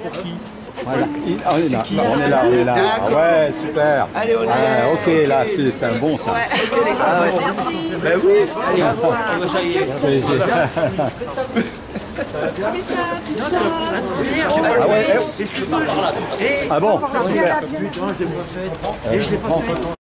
pour qui? Voilà. On est là, on est là. Ah ouais, super. Allez, on est là. Ok, là, c'est un bon ça. Merci. Ben oui. Allez, Ah ouais. Ah bon. putain, je l'ai pas fait.